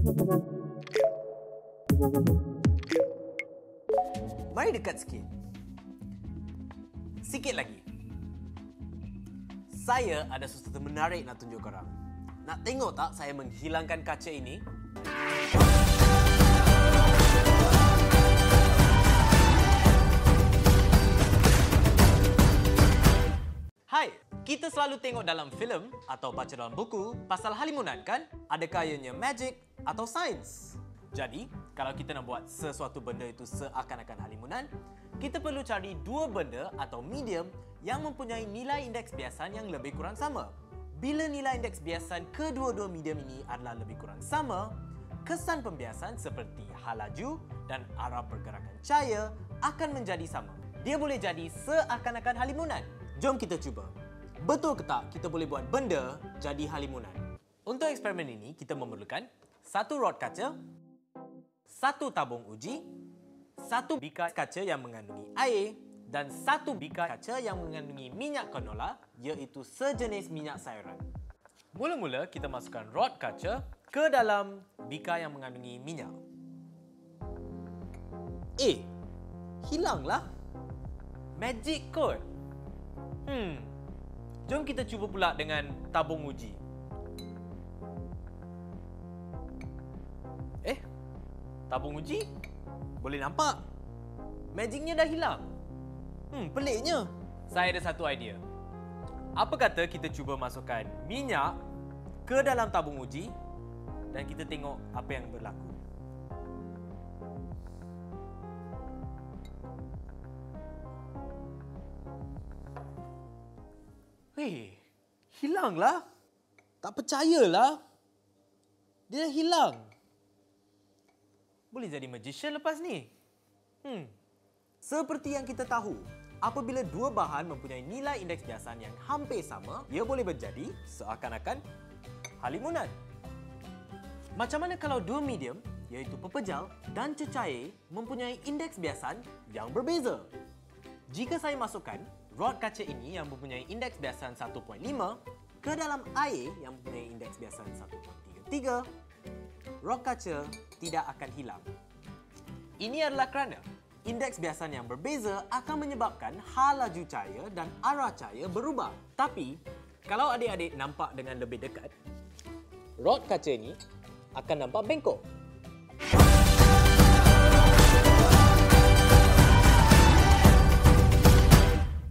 Mari dekat sikit. Sikit lagi. Saya ada sesuatu menarik nak tunjuk korang. Nak tengok tak saya menghilangkan kaca ini? Hai, kita selalu tengok dalam filem atau baca dalam buku pasal halimunan kan? Adakah ianya magic atau sains? Jadi, kalau kita nak buat sesuatu benda itu seakan-akan halimunan, kita perlu cari dua benda atau medium yang mempunyai nilai indeks biasan yang lebih kurang sama. Bila nilai indeks biasan kedua-dua medium ini adalah lebih kurang sama, kesan pembiasan seperti hal laju dan arah pergerakan cahaya akan menjadi sama. Dia boleh jadi seakan-akan halimunan. Jom kita cuba. Betul ke tak kita boleh buat benda jadi halimunan? Untuk eksperimen ini, kita memerlukan satu rod kaca, satu tabung uji, satu bikar kaca yang mengandungi air dan satu bikar kaca yang mengandungi minyak canola, iaitu sejenis minyak sayuran. Mula-mula kita masukkan rod kaca ke dalam bikar yang mengandungi minyak. Hilanglah. Magic kot. Jom kita cuba pula dengan tabung uji. Tabung uji? Boleh nampak? Magicnya dah hilang. Peliknya. Saya ada satu idea. Apa kata kita cuba masukkan minyak ke dalam tabung uji dan kita tengok apa yang berlaku. Hilanglah. Tak percayalah. Dia dah hilang. Boleh jadi magician lepas ni. Seperti yang kita tahu, apabila dua bahan mempunyai nilai indeks biasan yang hampir sama, ia boleh menjadi seakan-akan halimunan. Macam mana kalau dua medium, iaitu pepejal dan cecair, mempunyai indeks biasan yang berbeza? Jika saya masukkan rod kaca ini yang mempunyai indeks biasan 1.5 ke dalam air yang mempunyai indeks biasan 1.33, rod kaca tidak akan hilang. Ini adalah kerana indeks biasan yang berbeza akan menyebabkan hal laju cahaya dan arah cahaya berubah. Tapi, kalau adik-adik nampak dengan lebih dekat, rod kaca ini akan nampak bengkok.